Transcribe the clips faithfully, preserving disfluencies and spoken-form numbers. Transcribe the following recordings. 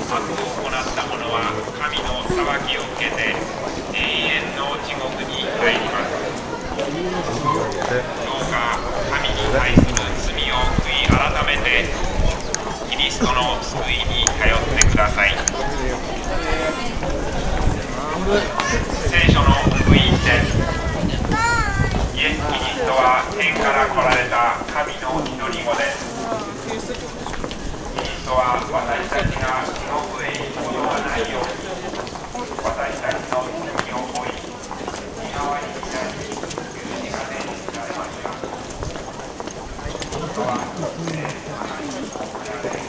悪を行った者は神の裁きを受けて永遠の地獄に入ります。どうか神に対する罪を悔い改めてキリストの救いに頼ってください。聖書の福音です。イエス・キリストは天から来られた神の一人子です。キリストは私たちが地獄へ行くことがないように私たちの罪を負い身代わりになり十字架で死なれました。キリストは聖母に送られ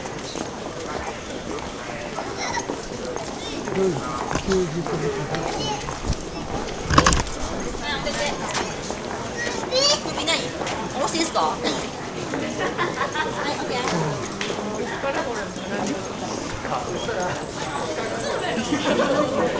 首何？下ろしていいですか？はい、オッケー。